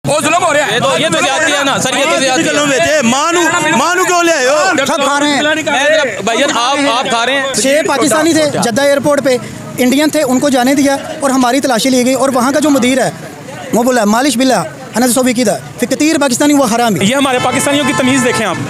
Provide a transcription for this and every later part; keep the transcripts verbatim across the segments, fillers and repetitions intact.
वो जुल्म हो रहा है। तो ये तो ज्यादती है ना सर, ये तो ज्यादती है। मानू मानू क्यों ले आए हो? सब खा रहे हैं भैया, आप आप खा रहे हैं। छह पाकिस्तानी थे जद्दा एयरपोर्ट पे, इंडियन थे, उनको जाने दिया और हमारी तलाशी ली गई। और वहाँ का जो मुदीर है वो बोला मालिश बिल्ला अनस सोबिकीदा फिर कतीर पाकिस्तानी वो हराम है। ये हमारे पाकिस्तानियों की तमीज़ देखें आप,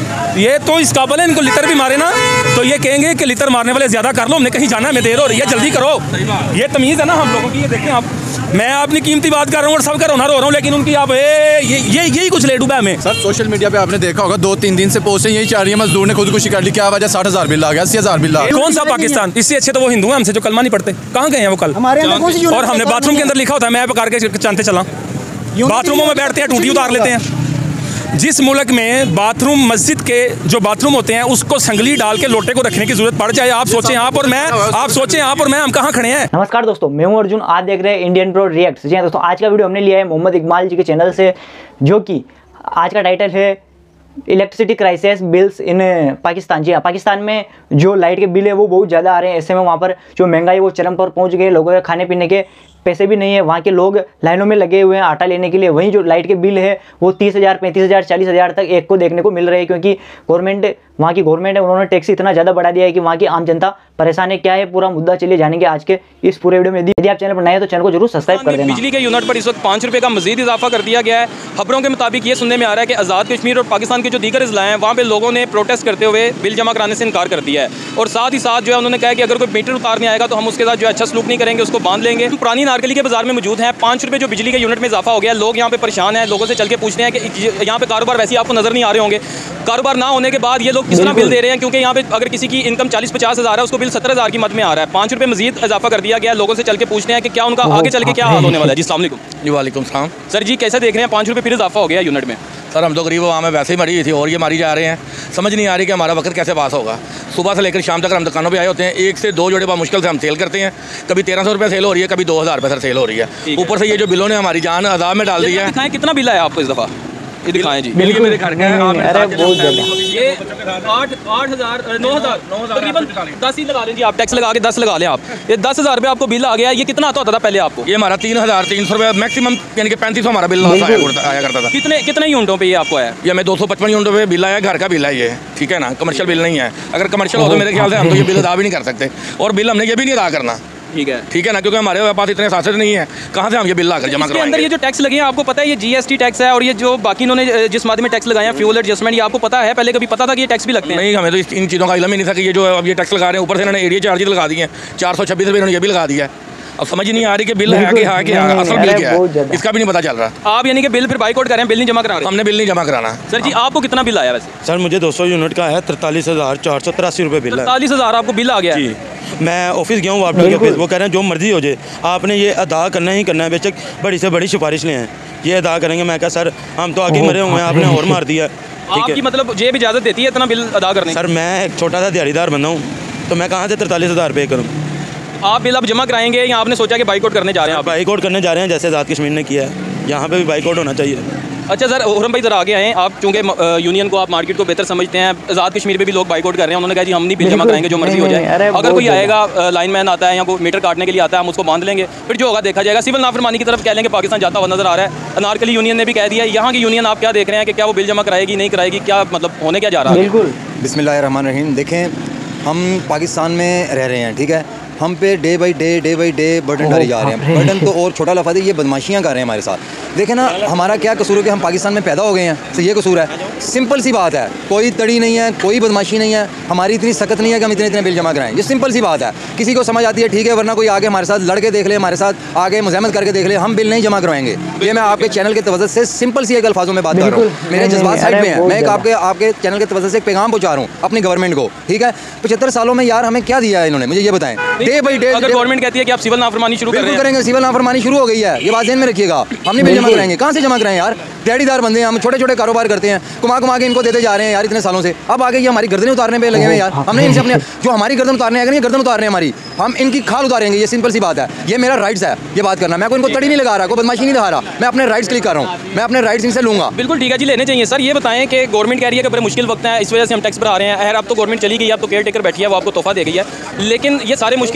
ये तो इस काबिल है, इनको लितर भी मारे ना तो ये कहेंगे कि लितर मारने वाले ज़्यादा कर लो, हमने कहीं जाना है, हमें देर हो रही है, जल्दी करो। ये तमीज़ है ना हम लोगों की। ये देखें आप, मैं अपनी कीमती बात कर रहा हूँ और सबका रोना रो रहा हूँ, लेकिन उनकी आप ये ये यही कुछ ले डूबा हमें। सर सोशल मीडिया पे आपने देखा होगा दो तीन दिन से पोस्टें यही चाह रही है, मजदूर ने खुदकुशी कर ली, क्या वजह साठ हज़ार बिल आ गया, अस्सी हज़ार बिल आ गया। कौन सा पाकिस्तान? इससे अच्छे तो वो हिंदू हैं हमसे जो कलमा नहीं पढ़ते। कहाँ गए हैं वो कल? हमारे अंदर कौन सी और हमने बाथरूम के अंदर लिखा होता है मैं पकड़ के चांते चला, बाथरूमों में बैठते हैं टूटी उतार लेते हैं। जिस मुल्क में बाथरूम मस्जिद के जो बाथरूम होते हैं उसको संगली डाल के लोटे को रखने की जरूरत पड़ जाए, आप सोचें आप और मैं आप सोचें आप और मैं हम कहाँ खड़े हैं। नमस्कार दोस्तों, मैं हूं अर्जुन, आज देख रहे हैं इंडियन प्रो रिएक्ट्स। जी दोस्तों, आज का वीडियो हमने लिया है मोहम्मद इकबाल जी के चैनल से, जो कि आज का टाइटल है electricity crisis bills in Pakistan. जी हाँ, पाकिस्तान में जो लाइट के बिल है वो बहुत ज़्यादा आ रहे हैं। ऐसे में वहाँ पर जो महंगाई वो चरम पर पहुँच गई, लोगों के खाने पीने के पैसे भी नहीं है, वहाँ के लोग लाइनों में लगे हुए हैं आटा लेने के लिए। वहीं जो लाइट के बिल है वो तीस हज़ार पैंतीस हज़ार चालीस हज़ार तक एक को देखने को मिल रहे हैं, क्योंकि गवर्नमेंट वहाँ की गवर्नमेंट है, उन्होंने टैक्स इतना ज़्यादा बढ़ा दिया है कि वहाँ की आम जनता परेशान है। क्या है पूरा मुद्दा, चलिए जानेंगे आज के इस पूरे वीडियो में। यदि आप चैनल पर नए हैं तो चैनल को जरूर सब्सक्राइब कर देना। बिजली के यूनिट पर इस वक्त पाँच रुपये का मजीद इजाफा कर दिया गया है। खबरों के मुताबिक ये सुनने में आ रहा है कि आज़ाद कश्मीर और पाकिस्तान के जो दीगर अजला हैं वहाँ पे लोगों ने प्रोटेस्ट करते हुए बिल जमा कराने से इनकार कर दिया है, और साथ ही साथ जो है उन्होंने कहा कि अगर कोई मीटर उतारने आएगा तो हम उसके साथ जो अच्छा सलूक नहीं करेंगे, उसको बांध लेंगे। पुरानी नारकली के बाजार में मौजूद हैं, पाँच रुपये जो बिजली के यूनिट में इजाफा हो गया। लोग यहाँ पे परेशान हैं, लोगों से चल के पूछते हैं कि यहाँ पे कारोबार वैसे आपको नजर नहीं आ रहे होंगे, कारोबार ना होने के बाद ये लोग किस तरह बिल दे रहे हैं, क्योंकि यहाँ पे अगर किसी की इनकम चालीस पचास हज़ार है उसको बिल सत्तर हज़ार की मद में आ रहा है। पाँच रुपये मजीद इजाफा कर दिया गया। लोगों से चल के पूछते हैं कि क्या उनका आगे चल के क्या हाल होने वाला है। जी अस्सलाम वालेकुम। जी वालेकुम सलाम। सर जी कैसे देख रहे हैं, पाँच रुपये फिर इजाफा हो गया यूनिट में? सर हम तो गरीब वहाँ में वैसे ही मरी हुई थी और ये मारी जा रहे हैं, समझ नहीं आ रही कि हमारा वक्त कैसे पास होगा। सुबह से लेकर शाम तक हम दुकानों पे आए होते हैं, एक से दो जोड़े बहुत मुश्किल से हम सेल करते हैं। कभी तेरह सौ रुपये सेल हो रही है, कभी दो हज़ार रुपये सर सेल हो रही है। ऊपर से ये जो बिलों ने हमारी जान अदाब में डाल दी है। कितना बिल आया आपको इस दफ़ा? ये दिखाएं जी। बिल्कुल मेरे घर का है, अरे बहुत ज़्यादा, ये आठ आठ हज़ार नौ हज़ार तकरीबन दस ही लगा लें जी आप, टैक्स लगा के दस लगा लें आप। ये दस हज़ार रुपये आपको बिल आ गया। ये कितना आता होता था पहले आपको? ये हमारा तीन हज़ार तीन सौ रुपये मैक्सिमम, यानी कि पैंतीस सौ हमारा बिल आया करता था। कितने कितने यूनिटों पे ये आपको आया? ये हमें दो सौ पचपन यूनिटों पे बिल आया, घर का बिल है ये, ठीक है ना, कमर्शियल बिल नहीं है। अगर कमर्शियल हो तो मेरे ख्याल से हम तो ये बिल अदा भी नहीं कर सकते, और बिल हमने ये भी नहीं अदा करना, ठीक है ठीक है ना, क्योंकि हमारे पास इतने साथ नहीं है, कहाँ से हम ये बिल लाकर जमा करवाएंगे? अंदर ये जो टैक्स लगे हैं आपको पता है, ये जीएसटी टैक्स है, और ये जो बाकी इन्होंने जिस माध्यम में टैक्स लगाए हैं फ्यूल एडजस्टमेंट, ये आपको पता है? पहले कभी पता था कि ये टैक्स भी लगते हैं? नहीं, हमें तो इन चीज़ों का इल्म ही नहीं था कि ये जो अब ये टैक्स लगा रहे हैं, ऊपर से इन्होंने एरिया चार्जेस लगा दिए हैं, चार सौ छब्बीस रुपये इन्होंने ये भी लगा दिया है। अब समझ नहीं आ रही कि बिल है कि हाँ कि असल बिल क्या है, इसका भी नहीं पता चल रहा। आप यानी कि बिल फिर बाइकआउट कर रहे हैं, बिल नहीं जमा करा रहे? हमने बिल नहीं जमा कराना। सर जी आपको कितना बिल आया वैसे? सर मुझे दो सौ यूनिट का है, तैंतालीस हज़ार चार सौ तिरासी रुपये बिल है। तैंतालीस हज़ार आपको बिल आ गया जी। मैं ऑफिस गया हूँ वापस के ऑफिस, वो कह रहे हैं जो मर्जी हो जाए आपने ये अदा करना ही करना है, बेशक बड़ी से बड़ी सिफारिश ले हैं, ये अदा करेंगे। मैं कहा सर हम तो आगे मरे हुए हैं, आपने और मार दिया। आपकी मतलब जेब इजाज़त देती है इतना बिल अदा करने? सर मैं एक छोटा सा दिहाड़ीदार बंदा हूँ, तो मैं कहाँ से तैंतालीस हज़ार पे करूँ? आप बिल अब जमा कराएंगे या आपने सोचा कि बाइकआउट करने जा रहे हैं? बाइकआउट करने जा रहे हैं, जैसे आज़ाद कश्मीर ने किया है, यहाँ पे भी बाइकआउट होना चाहिए। अच्छा सर, हुरम भाई जरा आगे आए, आप चूँकि यूनियन को आप मार्केट को बेहतर समझते हैं, आज़ाद कश्मीर में भी लोग बाइकआउट कर रहे हैं, उन्होंने कहा जी हम नहीं बिल जमा कराएंगे, जो मर्जी हो जाए। अगर कोई आएगा लाइनमैन आता है या कोई मीटर काटने के लिए आता है, हम उसको बांध लेंगे, फिर जो होगा देखा जाएगा। सिविल नाफरमानी की तरफ कह लेंगे पाकिस्तान जाता हुआ नजर आ रहा है। अनारकली यूनियन ने भी कह दिया है। यहाँ की यूनियन आप क्या देख रहे हैं कि क्या वो बिल जमा कराएगी नहीं कराएगी, क्या मतलब होने क्या जा रहा है? बिल्कुल। बिस्मिल्लाहिर्रहमानिर्रहीम। देखें, हम पाकिस्तान में रह रहे हैं, ठीक है, हम पे day by day day by day burden डाले जा रहे हैं। बर्डन तो और छोटा लफाज है, ये बदमाशियाँ कर रहे हैं हमारे साथ। देखें ना, हमारा क्या कसूर है कि हम पाकिस्तान में पैदा हो गए हैं, तो ये कसूर है। सिंपल सी बात है, कोई तड़ी नहीं है, कोई बदमाशी नहीं है, हमारी इतनी सख्त नहीं है कि हम इतने इतने बिल जमा कराएं। ये सिंपल सी बात है, किसी को समझ आती है ठीक है, वरना कोई आगे हमारे साथ लड़के देख ले, हमारे साथ आगे मुज़ाहमत करके देख ले, हम बिल नहीं जमा करवाएंगे। ये मैं आपके चैनल के तवज्जो से सिंपल सी एक अल्फाजों में बात कर रहा हूँ, मेरे जज्बात साइड में है। मैं एक आपके आपके चैनल के तवज्जो से एक पैगाम पहुँचा रहा हूँ अपनी गवर्नमेंट को, ठीक है। पचहत्तर सालों में यार हमें क्या दिया है इन्होंने, मुझे ये बताएं। डे बाई डे गवर्नमेंट कहती है कि आप सिविल नाफरमानी शुरू कर रहे हैं। करेंगे, सिविल नाफरमानी शुरू हो गई है, ये बात ध्यान में रखिएगा। हम नहीं बिल जमा कराएंगे, कहाँ से जमा कराएं यार? दिहाड़ीदार बंदे हैं हम, छोटे छोटे कारोबार करते हैं, कुमा कुमा के इनको देते जा रहे हैं यार इतने सालों से। अब आगे ये हमारी गर्दनें उतारने पे लगे हुए यार। हमने इनसे अपने जो हमारी गर्दन उतारने आएगा, गर्दन उतारने हमारी, हम इनकी खाल उतारेंगे। ये सिंपल सी बात है, ये मेरा राइट्स है ये बात करना। मैं कोई इनको तड़ी नहीं लगा रहा, कोई बदमाशी नहीं दिखा रहा, मैं अपने राइट्स क्लिक कर रहा हूँ, मैं अपने राइट्स इनसे लूँगा। बिल्कुल ठीक है जी, लेने चाहिए। सर ये बताएं कि गवर्नमेंट कह रही है कि बड़े मुश्किल वक्त है, इस वजह से हम टैक्स भरा रहे हैं। अब तो गवर्नमेंट चली गई, अब तो केयर टेकर बैठी है, वो आपको तोहफा दे गई है, लेकिन ये सारे मुश्किल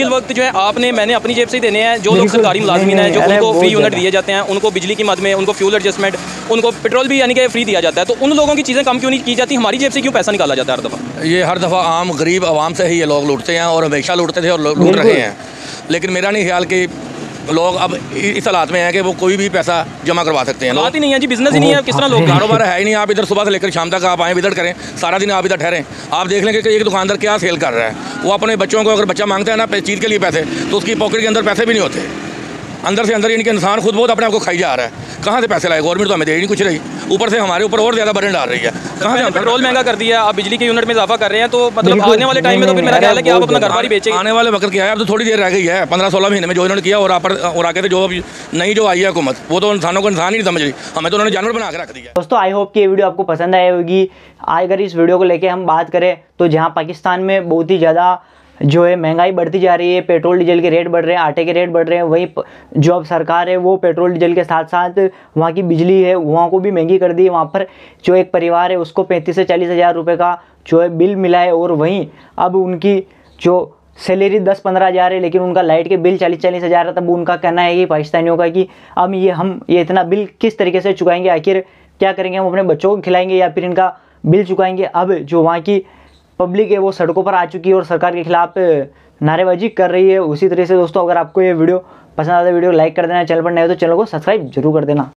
मुश्किल वक्त जो है आपने मैंने अपनी जेब से ही देने हैं। जो लोग सरकारी मुलाजमीन हैं, जो अरे उनको बहुत फ्री यूनिट ज़्यादा। दिए जाते हैं, उनको बिजली की मद में, उनको फ्यूल एडजस्टमेंट, उनको पेट्रोल भी यानी कि फ्री दिया जाता है, तो उन लोगों की चीज़ें कम क्यों नहीं की जाती? हमारी जेब से क्यों पैसा निकाला जाता है हर दफ़ा? ये हर दफ़ा आम गरीब आवाम से ही ये लोग लूटते हैं और हमेशा लूटते थे और लूट लूट रहे हैं। लेकिन मेरा नहीं ख्याल कि लोग अब इस हालात में हैं कि वो कोई भी पैसा जमा करवा सकते हैं। बात ही नहीं है जी, बिजनेस ही नहीं है, किस तरह लोग कारोबार है ही नहीं। आप इधर सुबह से लेकर शाम तक आप आए विजिट करें, सारा दिन आप इधर ठहरें, आप देख लेंगे कि एक दुकानदार क्या सेल कर रहा है। वो अपने बच्चों को, अगर बच्चा मांगता है ना चीज़ के लिए पैसे, तो उसकी पॉकेट के अंदर पैसे भी नहीं होते, अंदर से अंदर इनके इंसान खुद बहुत अपने आप को खाई जा रहा है। कहाँ से पैसे लाए? गवर्नमेंट तो हमें दे ही नहीं कुछ रही, ऊपर से हमारे ऊपर और ज़्यादा बर्डन डाल रही है। कहाँ से हम पेट्रोल महंगा कर दिया, आप बिजली के यूनिट में इजाफा कर रहे हैं, तो मतलब आने वाले टाइम में तो फिर मेरा ख्याल है कि आप अपना घर बार ही बेचेंगे। आने वाले वक्त क्या है, अब तो थोड़ी देर रह गई है, पंद्रह सोलह महीने में जो इन्होंने किया और आप और आगे से जो नई जो आई है हुकूमत, वो तो इंसानों को इंसान ही नहीं समझ रही, हमें तो उन्होंने जानवर बना के रख दिया। दोस्तों आई होप कि ये वीडियो आपको पसंद आई होगी। अगर इस वीडियो को लेके हम बात करें तो जहाँ पाकिस्तान में बहुत ही ज़्यादा जो है महंगाई बढ़ती जा रही है, पेट्रोल डीजल के रेट बढ़ रहे हैं, आटे के रेट बढ़ रहे हैं, वहीं जो अब सरकार है वो पेट्रोल डीजल के साथ साथ वहाँ की बिजली है वहाँ को भी महंगी कर दी है। वहाँ पर जो एक परिवार है उसको पैंतीस से चालीस हज़ार रुपये का जो है बिल मिला है, और वहीं अब उनकी जो सैलरी दस पंद्रह हज़ार है लेकिन उनका लाइट के बिल चालीस चालीस हज़ार है। तब उनका कहना है कि पाकिस्तानियों का कि अब ये हम ये इतना बिल किस तरीके से चुकाएंगे, आखिर क्या करेंगे, हम अपने बच्चों को खिलाएंगे या फिर इनका बिल चुकाएंगे। अब जो वहाँ की पब्लिक है वो सड़कों पर आ चुकी है और सरकार के खिलाफ नारेबाजी कर रही है। उसी तरह से दोस्तों अगर आपको ये वीडियो पसंद आता है वीडियो लाइक कर देना, चैनल पर नए हो तो चैनल को सब्सक्राइब जरूर कर देना।